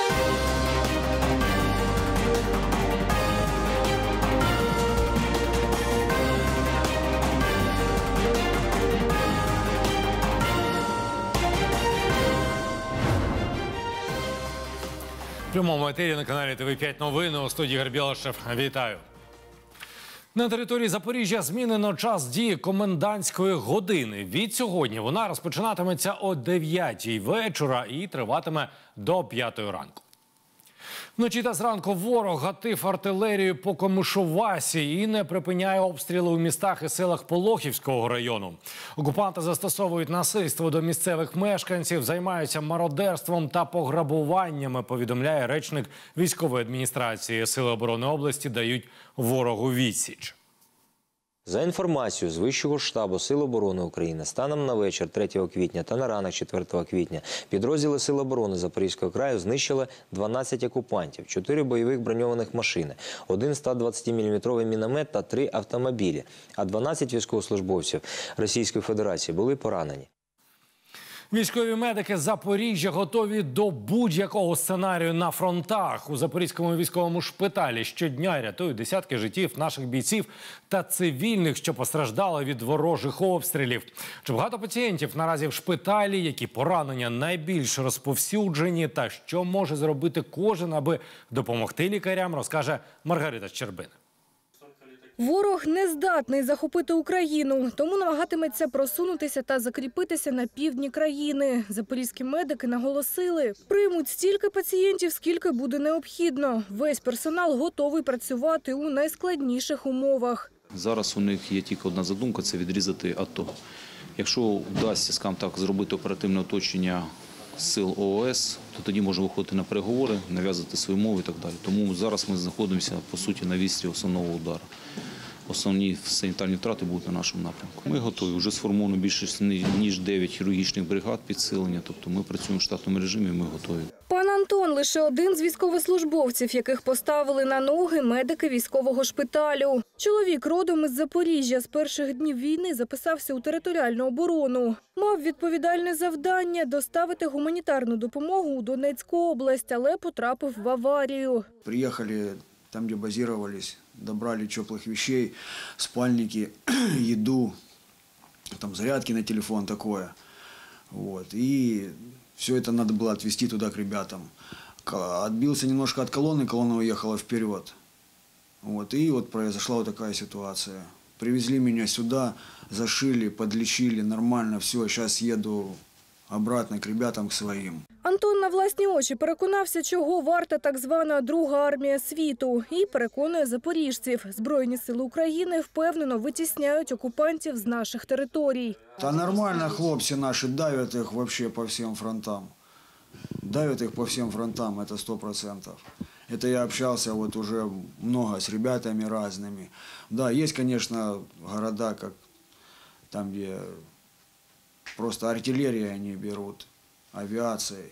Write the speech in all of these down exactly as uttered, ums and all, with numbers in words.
В прямому етері на каналі Т В п'ять новини, у студії Гарбілашев. Вітаю. На території Запоріжжя змінено час дії комендантської години. Від сьогодні вона розпочинатиметься о дев'ятій вечора і триватиме до п'ятої ранку. Вночі та зранку ворог гатив артилерію по Комишувасі і не припиняє обстріли у містах і селах Болохівського району. Окупанти застосовують насильство до місцевих мешканців, займаються мародерством та пограбуваннями, повідомляє речник військової адміністрації. Сили оборони області дають ворогу відсіч. За інформацією з Вищого штабу Сил оборони України, станом на вечір третього квітня та на ранок четвертого квітня підрозділи Сил оборони Запорізького краю знищили дванадцять окупантів, чотири бойових броньованих машини, один сто двадцятиміліметровий міномет та три автомобілі, а дванадцять військовослужбовців Російської Федерації були поранені. Військові медики Запоріжжя готові до будь-якого сценарію на фронтах. У Запорізькому військовому шпиталі щодня рятують десятки життів наших бійців та цивільних, що постраждали від ворожих обстрілів. Чи багато пацієнтів наразі в шпиталі, які поранення найбільш розповсюджені та що може зробити кожен, аби допомогти лікарям, розкаже Маргарита Щербина. Ворог не здатний захопити Україну, тому намагатиметься просунутися та закріпитися на півдні країни. Запорізькі медики наголосили, приймуть стільки пацієнтів, скільки буде необхідно. Весь персонал готовий працювати у найскладніших умовах. Зараз у них є тільки одна задумка – це відрізати АТО. Якщо вдасться, скажімо так, зробити оперативне оточення сил О О С, то тоді можна виходити на переговори, нав'язати свою мову і так далі. Тому зараз ми знаходимося, по суті, на вістрі основного удару. Основні санітарні втрати будуть на нашому напрямку. Ми готові. Вже сформовано більше ніж дев'ять хірургічних бригад підсилення. Тобто ми працюємо в штатному режимі, ми готові. Пан Антон – лише один з військовослужбовців, яких поставили на ноги медики військового шпиталю. Чоловік родом із Запоріжжя з перших днів війни записався у територіальну оборону. Мав відповідальне завдання – доставити гуманітарну допомогу у Донецьку область, але потрапив в аварію. Приїхали там, где базировались, добрали теплых вещей, спальники, еду, там зарядки на телефон, такое. Вот. И все это надо было отвезти туда к ребятам. Отбился немножко от колонны, колонна уехала вперед. Вот. И вот произошла вот такая ситуация. Привезли меня сюда, зашили, подлечили, нормально, все, сейчас еду обратно к ребятам, к своим. Антон на власні очі переконався, чого варта так звана Друга армія світу. І переконує запоріжців. Збройні сили України впевнено витісняють окупантів з наших територій. Та нормально хлопці наші, давят їх вообще по всім фронтам. Давят їх по всім фронтам, це сто процентов. Это я общался вот уже много с ребятами разными. Да, есть, конечно, города, как там, где просто артиллерия они берут, авиацией.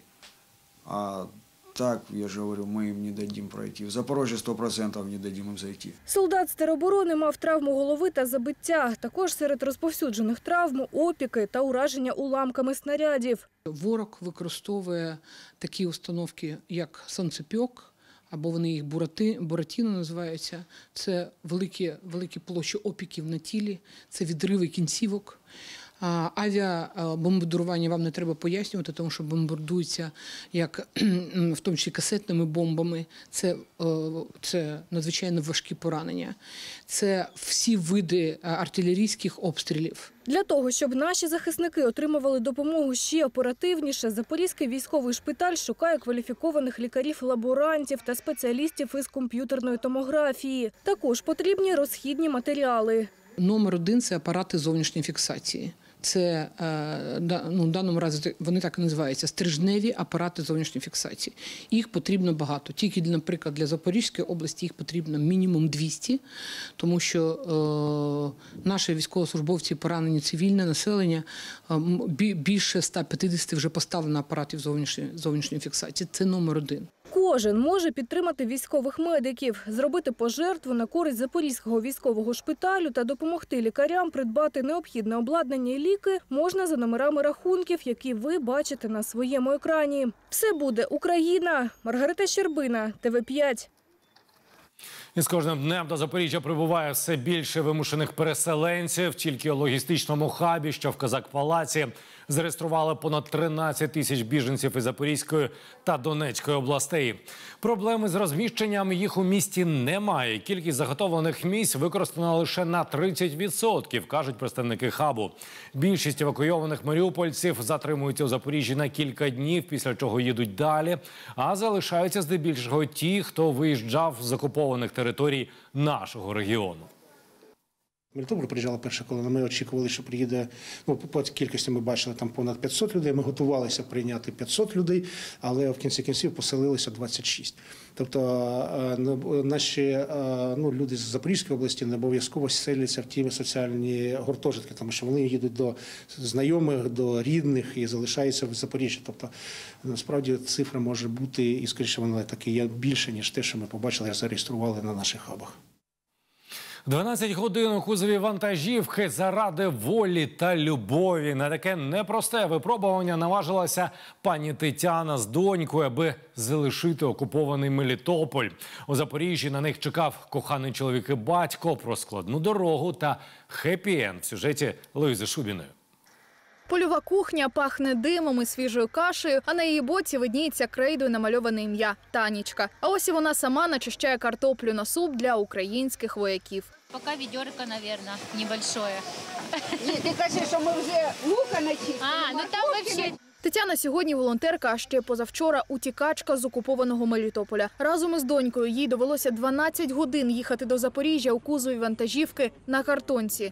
А так, я же говорю, мы им не дадим пройти. В Запорожье сто процентов не дадим им зайти. Солдат з тероборони мав травму голови та забиття. Також серед розповсюджених травм – опіки та ураження уламками снарядів. Ворог використовує такі установки, як сонцепьок, або вони їх бурати, буратіно називаються. Це великі, великі площі опіків на тілі, це відриви кінцівок. Авіабомбардування вам не треба пояснювати, тому що бомбардуються, як, в тому числі касетними бомбами. Це, це надзвичайно важкі поранення. Це всі види артилерійських обстрілів. Для того, щоб наші захисники отримували допомогу ще оперативніше, Запорізький військовий шпиталь шукає кваліфікованих лікарів-лаборантів та спеціалістів із комп'ютерної томографії. Також потрібні розхідні матеріали. Номер один – це апарати зовнішньої фіксації. Це, ну, в даному разі вони так і називаються – стрижневі апарати зовнішньої фіксації. Їх потрібно багато. Тільки, наприклад, для Запорізької області їх потрібно мінімум двісті, тому що е, наші військовослужбовці, поранені цивільне населення, е, більше ста п'ятдесят вже поставлено апаратів зовнішньої, зовнішньої фіксації. Це номер один. Кожен може підтримати військових медиків, зробити пожертву на користь Запорізького військового шпиталю та допомогти лікарям придбати необхідне обладнання і ліки можна за номерами рахунків, які ви бачите на своєму екрані. Все буде Україна. Маргарита Щербина, Т В п'ять. І з кожним днем до Запоріжжя прибуває все більше вимушених переселенців. Тільки у логістичному хабі, що в Казак-Палаці, зареєстрували понад тринадцять тисяч біженців із Запорізької та Донецької областей. Проблеми з розміщенням їх у місті немає. Кількість заготовлених місць використана лише на тридцять відсотків, кажуть представники хабу. Більшість евакуйованих маріупольців затримуються у Запоріжжі на кілька днів, після чого їдуть далі. А залишаються здебільшого ті, хто виїжджав з окупованих територій нашого регіону. Мелітополь приїжджала перша колона. Ми очікували, що приїде, ну, по кількості ми бачили там понад п'ятсот людей. Ми готувалися прийняти п'ятсот людей, але в кінці кінців поселилися двадцять шість. Тобто наші ну, люди з Запорізької області не обов'язково селяться в ті соціальні гуртожитки, тому що вони їдуть до знайомих, до рідних і залишаються в Запоріжжі. Тобто, насправді, цифра може бути, і, скоріше, вона таки є більше, ніж те, що ми побачили і зареєстрували на наших хабах. дванадцять годин у кузові вантажівки заради волі та любові. На таке непросте випробування наважилася пані Тетяна з донькою, аби залишити окупований Мелітополь. У Запоріжжі на них чекав коханий чоловік і батько, про складну дорогу та хеппі-енд в сюжеті Луїзи Шубіної. Польова кухня пахне димом і свіжою кашею, а на її боці видніється крейдою намальоване ім'я – Танечка. А ось і вона сама начищає картоплю на суп для українських вояків. Пока ведерко, наверное, небольшое. Нет, ты кажешь, что мы уже лука начистили? А, ну там вообще... Тетяна сьогодні волонтерка, а ще позавчора утікачка з окупованого Мелітополя. Разом із донькою їй довелося дванадцять годин їхати до Запоріжжя у кузові вантажівки на картонці.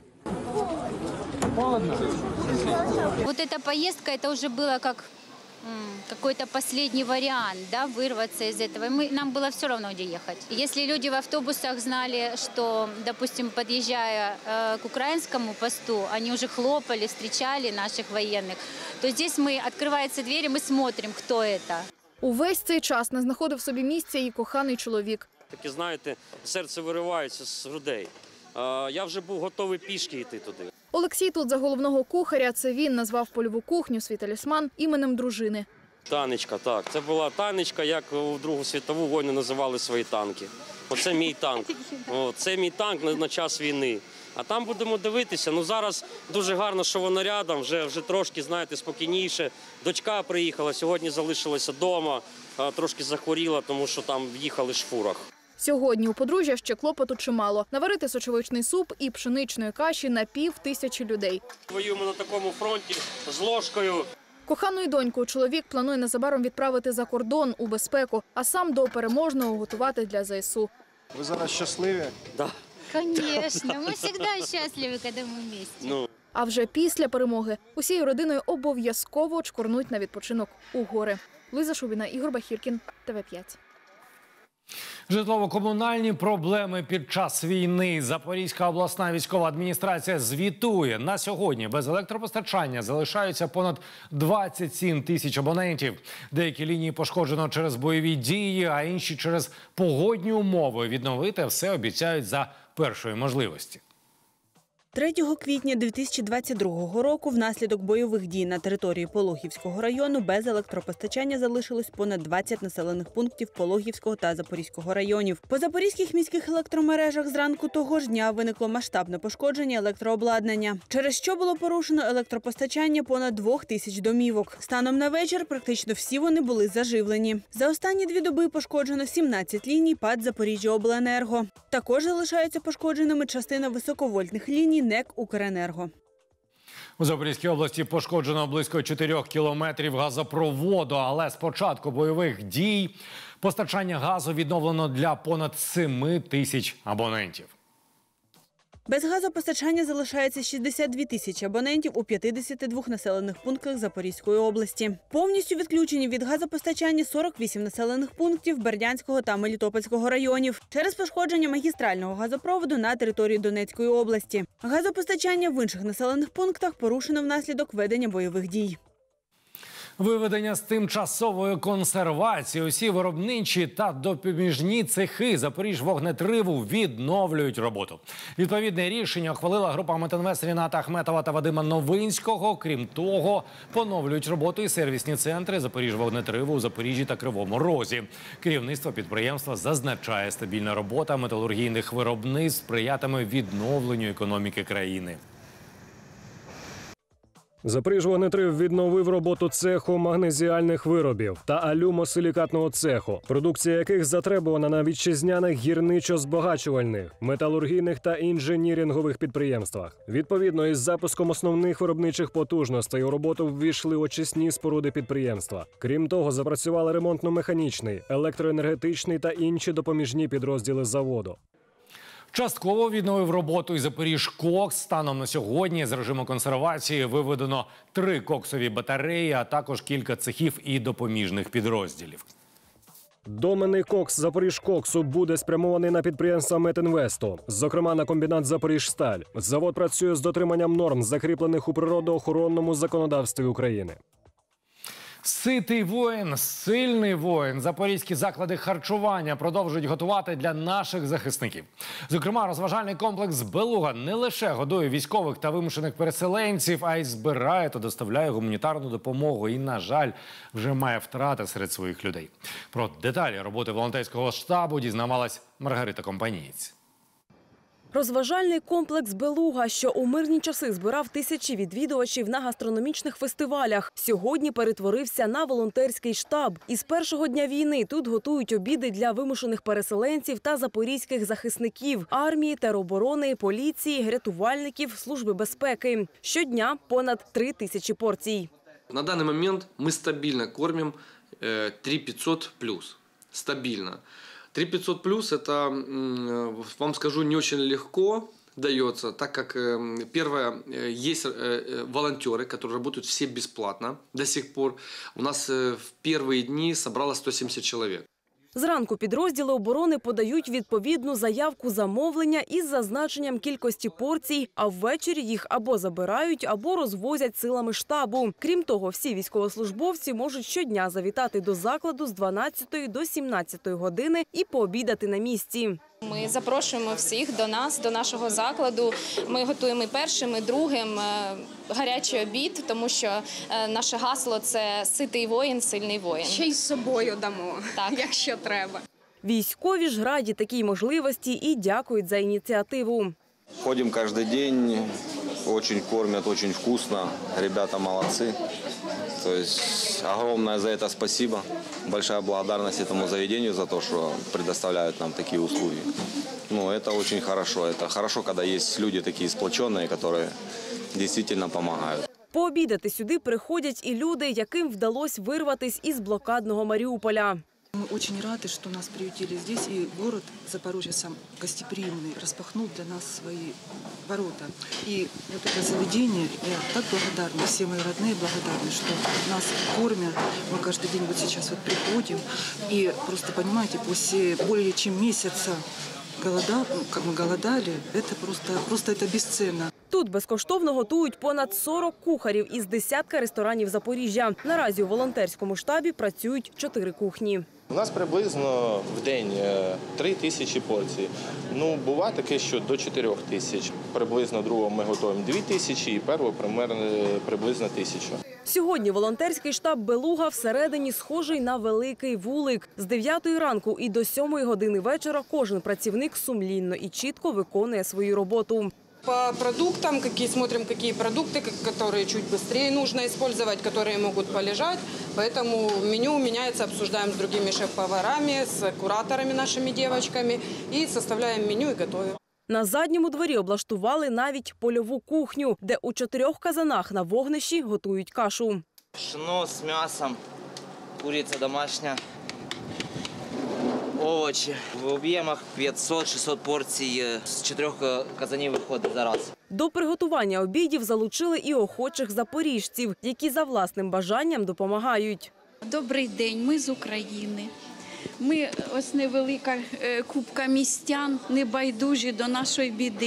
Вот эта поездка, это уже было как какой-то последний вариант, да, вырваться из этого. Мы, нам было все равно, где ехать. Если люди в автобусах знали, что, допустим, подъезжая э, к украинскому посту, они уже хлопали, встречали наших военных, то здесь мы, открывается дверь, и мы смотрим, кто это. Увесь цей час не знаходив собі місця її коханий чоловік. Таке, знаєте, серце виривається з грудей. Я вже був готовий пішки йти туди. Олексій тут за головного кухаря. Це він назвав польову кухню, свій талісман, іменем дружини. Танечка, так. Це була Танечка, як у Другу світову війну називали свої танки. Оце мій танк. О, це мій танк на, на час війни. А там будемо дивитися. Ну зараз дуже гарно, що вона рядом, вже, вже трошки, знаєте, спокійніше. Дочка приїхала, сьогодні залишилася вдома, трошки захворіла, тому що там їхали ж в фурах. Сьогодні у подружжя ще клопоту чимало. Наварити сочевичний суп і пшеничної каші на пів тисячі людей. Воюємо на такому фронті з ложкою. Кохану і доньку чоловік планує незабаром відправити за кордон у безпеку, а сам до переможного готувати для Зе Ес У. Ви зараз щасливі? Да. Конечно, мы всегда счастливы, когда мы вместе. Ну. А вже після перемоги усією родиною обов'язково чкурнуть на відпочинок у гори. Луїза Шубіна, Ігор Бахіркін, Т В п'ять. Житлово-комунальні проблеми під час війни. Запорізька обласна військова адміністрація звітує. На сьогодні без електропостачання залишаються понад двадцять сім тисяч абонентів. Деякі лінії пошкоджено через бойові дії, а інші через погодні умови. Відновити все обіцяють за першої можливості. третього квітня дві тисячі двадцять другого року внаслідок бойових дій на території Пологівського району без електропостачання залишилось понад двадцять населених пунктів Пологівського та Запорізького районів. По запорізьких міських електромережах зранку того ж дня виникло масштабне пошкодження електрообладнання, через що було порушено електропостачання понад двох тисяч домівок. Станом на вечір практично всі вони були заживлені. За останні дві доби пошкоджено сімнадцять ліній ПАТ «Запоріжжяобленерго». Також залишаються пошкодженими частина високовольтних ліній НЕК «Укренерго». У Запорізькій області пошкоджено близько чотирьох кілометрів газопроводу, але з початку бойових дій постачання газу відновлено для понад семи тисяч абонентів. Без газопостачання залишається шістдесят дві тисячі абонентів у п'ятдесяти двох населених пунктах Запорізької області. Повністю відключені від газопостачання сорок вісім населених пунктів Бердянського та Мелітопольського районів через пошкодження магістрального газопроводу на території Донецької області. Газопостачання в інших населених пунктах порушено внаслідок ведення бойових дій. Виведення з тимчасової консервації. Усі виробничі та допоміжні цехи Запоріжжвогнетриву відновлюють роботу. Відповідне рішення ухвалила група Метинвест Ріната Ахметова та Вадима Новинського. Крім того, поновлюють роботу і сервісні центри Запоріжжвогнетриву у Запоріжжі та Кривому Розі. Керівництво підприємства зазначає, стабільна робота металургійних виробництв сприятиме відновленню економіки країни. Запоріжжвогнетрив відновив роботу цеху магнезіальних виробів та алюмосилікатного цеху, продукція яких затребувана на вітчизняних гірничо-збагачувальних, металургійних та інженірингових підприємствах. Відповідно, із запуском основних виробничих потужностей у роботу ввійшли очисні споруди підприємства. Крім того, запрацювали ремонтно-механічний, електроенергетичний та інші допоміжні підрозділи заводу. Частково відновив роботу і Запоріжкокс. Станом на сьогодні з режиму консервації виведено три коксові батареї, а також кілька цехів і допоміжних підрозділів. Доменний кокс Запоріжкоксу буде спрямований на підприємства Метинвесту, зокрема на комбінат Запоріжсталь. Завод працює з дотриманням норм, закріплених у природоохоронному законодавстві України. Ситий воїн, сильний воїн. Запорізькі заклади харчування продовжують готувати для наших захисників. Зокрема, розважальний комплекс «Белуга» не лише годує військових та вимушених переселенців, а й збирає та доставляє гуманітарну допомогу. І, на жаль, вже має втрати серед своїх людей. Про деталі роботи волонтерського штабу дізнавалась Маргарита Компанієць. Розважальний комплекс «Белуга», що у мирні часи збирав тисячі відвідувачів на гастрономічних фестивалях, сьогодні перетворився на волонтерський штаб. Із першого дня війни тут готують обіди для вимушених переселенців та запорізьких захисників – армії, тероборони, поліції, рятувальників, служби безпеки. Щодня понад три тисячі порцій. На даний момент ми стабільно кормимо три пятьсот плюс. Стабільно. три пятьсот плюс это, вам скажу, не очень легко дается, так как, первое, есть волонтеры, которые работают все бесплатно до сих пор. У нас в первые дни собралось сто семьдесят человек. Зранку підрозділи оборони подають відповідну заявку замовлення із зазначенням кількості порцій, а ввечері їх або забирають, або розвозять силами штабу. Крім того, всі військовослужбовці можуть щодня завітати до закладу з дванадцятої до сімнадцятої години і пообідати на місці. Ми запрошуємо всіх до нас, до нашого закладу. Ми готуємо і першим, і другим гарячий обід, тому що наше гасло – це «Ситий воїн, сильний воїн». Ще й з собою дамо, так, якщо треба. Військові ж раді такій можливості і дякують за ініціативу. Ходим каждый день, очень кормят, очень вкусно, ребята молодцы. То есть огромное за это спасибо, большая благодарность этому заведению за то, что предоставляют нам такие услуги. Ну, это очень хорошо, это хорошо, когда есть люди такие сплоченные, которые действительно помогают. Пообідати сюди приходять і люди, яким вдалося вирватися із блокадного Маріуполя. Мы очень рады, что нас приютили здесь, и город Запорожье сам гостеприимный распахнул для нас свои ворота. И вот это заведение, я так благодарна, все мои родные благодарны, что нас кормят. Мы каждый день вот сейчас вот приходим, и просто, понимаете, после более чем месяца голода, как мы голодали, это просто, просто это бесценно. Тут безкоштовно готують понад сорок кухарів із десятка ресторанів Запоріжжя. Наразі у волонтерському штабі працюють чотири кухні. У нас приблизно в день три тисячі порцій. Ну, буває таке, що до чотирьох тисяч. Приблизно другого ми готуємо дві тисячі і першого приблизно тисячу. Сьогодні волонтерський штаб «Белуга» всередині схожий на великий вулик. З дев'ятої ранку і до сьомої години вечора кожен працівник сумлінно і чітко виконує свою роботу. По продуктам, какие смотрим, какие продукты, которые чуть быстрее нужно использовать, которые могут полежать. Поэтому меню меняется, обсуждаем с другими шеф-поварами, с кураторами нашими девочками и составляем меню и готовим. На задньому дворі облаштували навіть польову кухню, де у чотирьох казанах на вогнищі готують кашу. Пшено з м'ясом, куриця домашня, овочі. В об'ємах п'ятсот-шістсот порцій з чотирьох казанів виходить за раз. До приготування обідів залучили і охочих запоріжців, які за власним бажанням допомагають. Добрий день, ми з України. Ми ось невелика купка містян, небайдужі до нашої біди.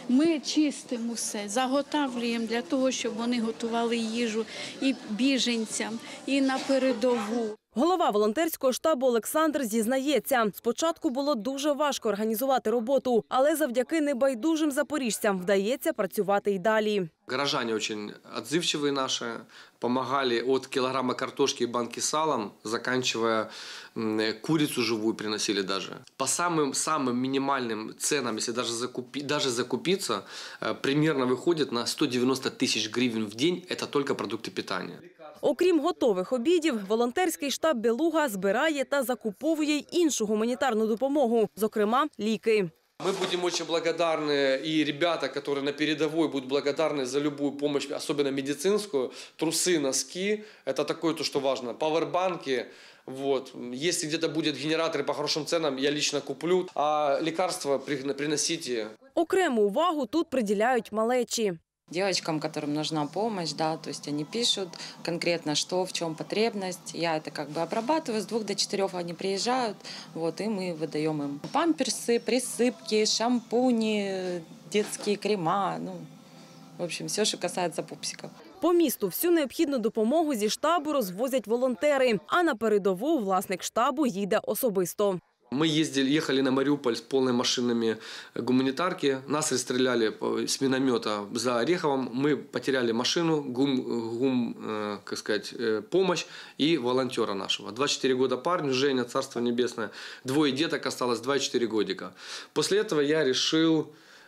Ми чистимо все, заготовлюємо для того, щоб вони готували їжу і біженцям, і на передову. Голова волонтерського штабу Олександр зізнається, спочатку було дуже важко організувати роботу, але завдяки небайдужим запоріжцям вдається працювати й далі. Горожане очень отзывчивые наши, помогали от килограмма картошки и банки салом, заканчивая курицу живую приносили даже. По самым-самым минимальным ценам, если даже, закупи, даже закупиться, примерно выходит на сто девяносто тысяч гривен в день, это только продукты питания. Окрім готових обідів, волонтерський штаб «Белуга» збирає та закуповує й іншу гуманітарну допомогу, зокрема ліки. Мы будем очень благодарны, и ребята, которые на передовой, будут благодарны за любую помощь, особенно медицинскую. Трусы, носки, это такое то, что важно. Пауэрбанки, вот. Если где-то будет генераторы по хорошим ценам, я лично куплю. А лекарства приносите. Окрему увагу тут приділяють малечі. Девочкам, которым нужна помощь, да, то есть они пишут конкретно, что, в чем потребность. Я это как бы обрабатываю, с двух до четырех они приезжают, вот, и мы выдаем им памперсы, присыпки, шампуни, детские крема, ну, в общем, все, что касается пупсиков. По місту всю необхідну допомогу зі штабу розвозять волонтери, а на передову власник штабу їде особисто. Мы ездили, ехали на Мариуполь с полными машинами гуманитарки. Нас расстреляли с миномета за Ореховым. Мы потеряли машину, гум, гум э, как сказать, э, помощь и волонтера нашего. двадцать четыре года парню, Женя, царство небесное. Двое деток осталось, два и четыре годика. После этого я решил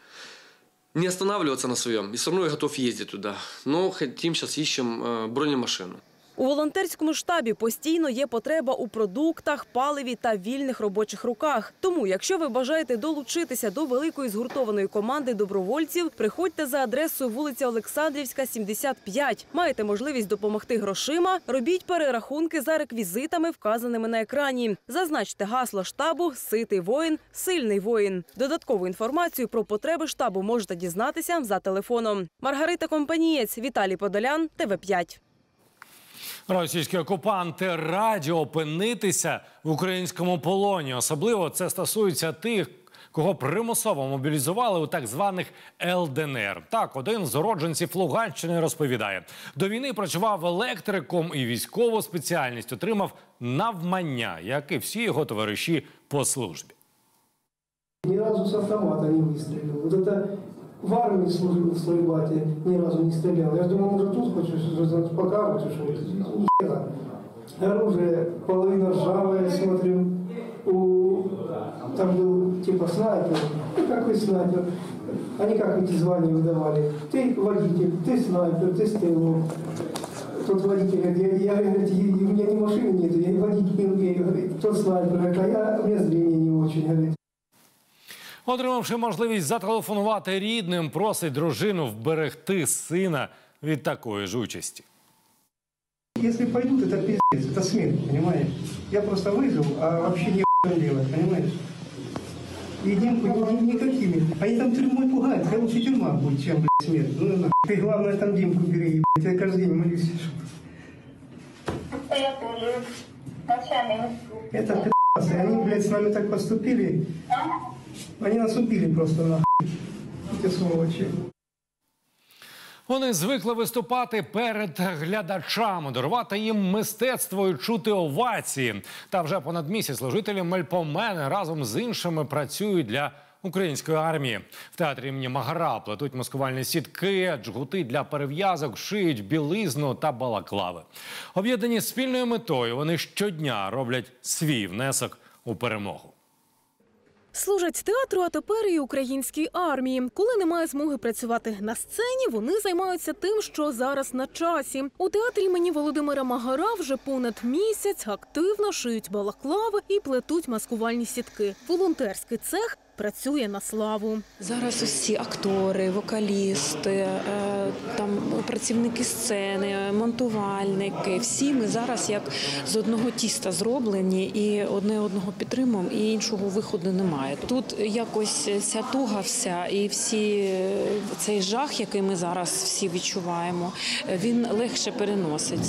не останавливаться на своем. И все равно я готов ездить туда. Но хотим, сейчас ищем э, бронемашину. У волонтерському штабі постійно є потреба у продуктах, паливі та вільних робочих руках. Тому, якщо ви бажаєте долучитися до великої згуртованої команди добровольців, приходьте за адресою вулиця Олександрівська, сімдесят п'ять. Маєте можливість допомогти грошима, робіть перерахунки за реквізитами, вказаними на екрані. Зазначте гасло штабу «Ситий воїн, сильний воїн». Додаткову інформацію про потреби штабу можете дізнатися за телефоном. Маргарита Компанієць, Віталій Подолян, Т В п'ять. Російські окупанти раді опинитися в українському полоні. Особливо це стосується тих, кого примусово мобілізували у так званих Л Д Н Р. Так, один з уродженців Луганщини розповідає. До війни працював електриком і військову спеціальність отримав навмання, як і всі його товариші по службі. Ні разу з автомата не вистрілив. Вот это... В армии служил в стройбате, ни разу не стрелял. Я думал, может, тут хочешь покажешь, что это. Оружие половина ржавое, смотрим. У... Там был типа снайпер. Ну, какой снайпер? Они как эти звания выдавали. Ты водитель, ты снайпер, ты стрелок. Тот водитель говорит, я, я, у меня ни машины нет, я водить не умею. Говорит, тот снайпер, говорит, а я, у меня зрение не очень, говорит. Отримавши можливість зателефонувати рідним, просить дружину вберегти сина від такої ж участі. Якщо пойдуть, це пиздец, це смерть, понимаешь? Я просто вижив, а вообще не делать, понимаешь? И Димку никакими. Они там тюрьмой пугают, хотя лучше тюрьма будет, чем, блядь, смерть. Ну, нахуй. Ты, главное, там Димку бери, блядь, я каждый день молюсь. Это пи***цы, они, блядь, с нами так поступили. Вони нас убили просто, нахуй, ці сволочі. Вони звикли виступати перед глядачами, дарувати їм мистецтво і чути овації. Та вже понад місяць служителі Мельпомени разом з іншими працюють для української армії. В театрі імені Магара плетуть маскувальні сітки, джгути для перев'язок, шиють білизну та балаклави. Об'єднані спільною метою, вони щодня роблять свій внесок у перемогу. Служать театру, а тепер і українській армії. Коли немає змоги працювати на сцені, вони займаються тим, що зараз на часі. У театрі імені Володимира Магара вже понад місяць активно шиють балаклави і плетуть маскувальні сітки. Волонтерський цех працює на славу. Зараз усі актори, вокалісти, там працівники сцени, монтувальники, всі ми зараз як з одного тіста зроблені і одне одного підтримуємо, і іншого виходу немає. Тут якось ця туга вся і всі цей жах, який ми зараз всі відчуваємо, він легше переноситься.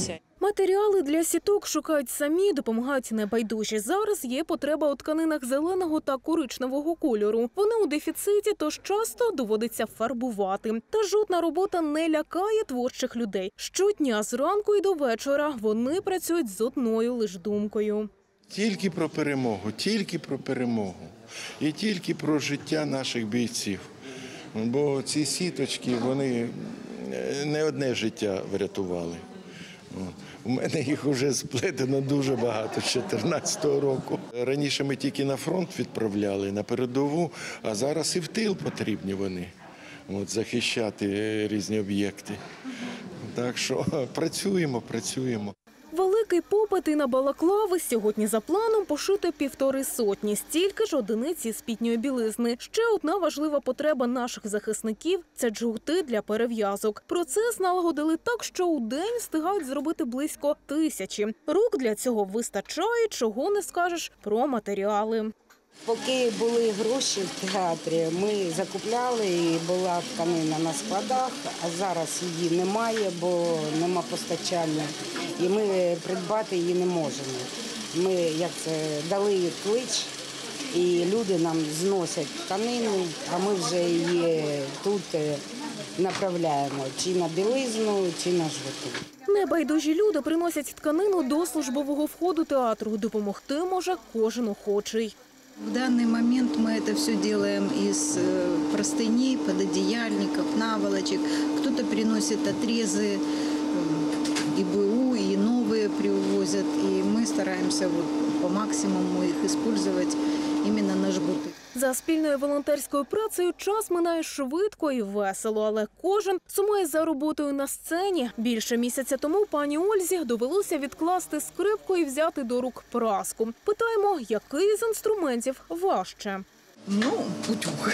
Матеріали для сіток шукають самі, допомагають небайдужі. Зараз є потреба у тканинах зеленого та коричневого кольору. Вони у дефіциті, тож часто доводиться фарбувати. Та жодна робота не лякає творчих людей. Щодня зранку і до вечора вони працюють з одною лиш думкою. Тільки про перемогу, тільки про перемогу. І тільки про життя наших бійців. Бо ці сіточки, вони не одне життя врятували. У мене їх вже сплетено дуже багато, з чотирнадцятого року. Раніше ми тільки на фронт відправляли, на передову, а зараз і в тил потрібні вони, от, захищати різні об'єкти. Так що працюємо, працюємо. Великий попит і на балаклави. Сьогодні за планом пошито півтори сотні. Стільки ж одиниць із спідньої білизни. Ще одна важлива потреба наших захисників – це джгути для перев'язок. Процес налагодили так, що у день встигають зробити близько тисячі. Рук для цього вистачає, чого не скажеш про матеріали. Поки були гроші в театрі, ми закупляли, і була тканина на складах, а зараз її немає, бо нема постачання. І ми придбати її не можемо. Ми як це, дали клич, і люди нам зносять тканину, а ми вже її тут направляємо чи на білизну, чи на жгути. Небайдужі люди приносять тканину до службового входу театру. Допомогти може кожен охочий. В данный момент мы это все делаем из простыней, пододеяльников, наволочек. Кто-то приносит отрезы, и БУ, и новые привозят. И мы стараемся вот по максимуму их использовать именно на жгуты. За спільною волонтерською працею час минає швидко і весело, але кожен сумує за роботою на сцені. Більше місяця тому пані Ользі довелося відкласти скрипку і взяти до рук праску. Питаємо, який з інструментів важче? Ну, утюг.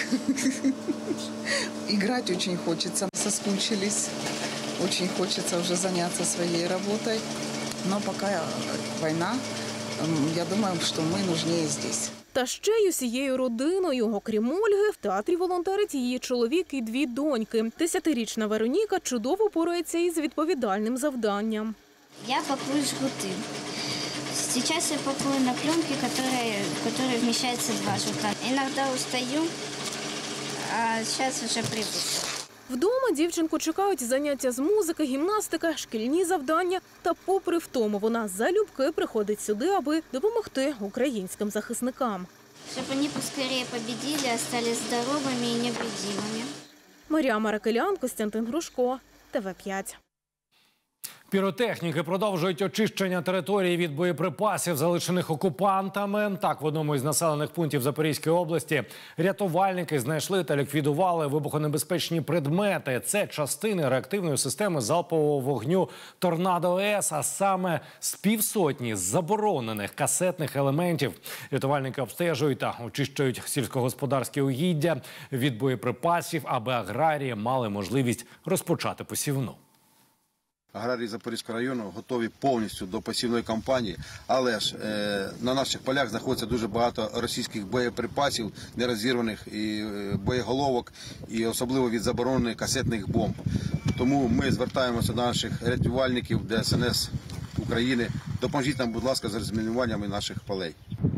Играть очень хочется. Соскучились. Очень хочется уже заняться своей работой. Но пока война, я думаю, что мы нужнее здесь. Та ще й усією родиною. Окрім Ольги, в театрі волонтерить її чоловік і дві доньки. Десятирічна Вероніка чудово порається із відповідальним завданням. Я пакую жгуты. Сейчас я пакую на пленке, которые, в которые вмещается два жгута. Иногда устаю, а сейчас уже привык. Вдома дівчинку чекають заняття з музики, гімнастика, шкільні завдання. Та попри втому, вона залюбки приходить сюди, аби допомогти українським захисникам. Щоб вони поскорее победили, остались здоровими і невредимими. Марія Маракелян, Костянтин Грушко, Т В п'ять. Піротехніки продовжують очищення території від боєприпасів, залишених окупантами. Так, в одному із населених пунктів Запорізької області рятувальники знайшли та ліквідували вибухонебезпечні предмети. Це частини реактивної системи залпового вогню «Торнадо-С», а саме з півсотні заборонених касетних елементів. Рятувальники обстежують та очищують сільськогосподарські угіддя від боєприпасів, аби аграрії мали можливість розпочати посівну. Аграрії Запорізького району готові повністю до посівної кампанії, але ж е, на наших полях знаходиться дуже багато російських боєприпасів, нерозірваних, і е, боєголовок, і особливо від заборонених касетних бомб. Тому ми звертаємося до наших рятувальників Д С Н С України. Допоможіть нам, будь ласка, з розмінуваннями наших полей.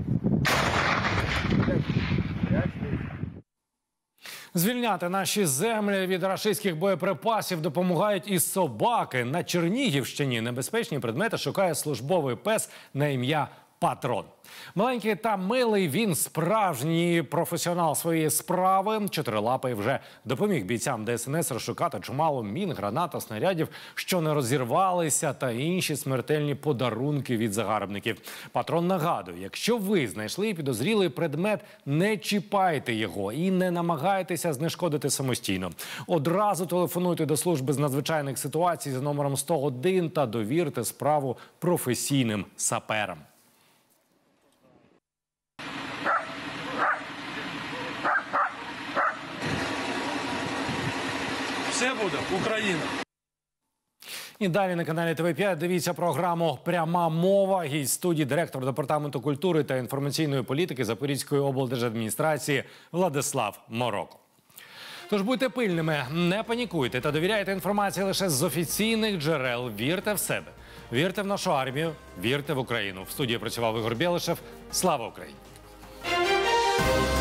Звільняти наші землі від рашистських боєприпасів допомагають і собаки. На Чернігівщині небезпечні предмети шукає службовий пес на ім'я Патрон. Маленький та милий, він справжній професіонал своєї справи. Чотирилапий вже допоміг бійцям Д С Н С розшукати чимало мін, гранат та снарядів, що не розірвалися, та інші смертельні подарунки від загарбників. Патрон нагадує, якщо ви знайшли підозрілий предмет, не чіпайте його і не намагайтеся знешкодити самостійно. Одразу телефонуйте до служби з надзвичайних ситуацій за номером сто один та довірте справу професійним саперам. Все буде Україна. І далі на каналі Т В п'ять дивіться програму «Пряма мова». Гість студії директор Департаменту культури та інформаційної політики Запорізької облдержадміністрації Владислав Мороко. Тож будьте пильними, не панікуйте та довіряйте інформації лише з офіційних джерел. Вірте в себе, вірте в нашу армію, вірте в Україну. В студії працював Ігор Бєлишев. Слава Україні!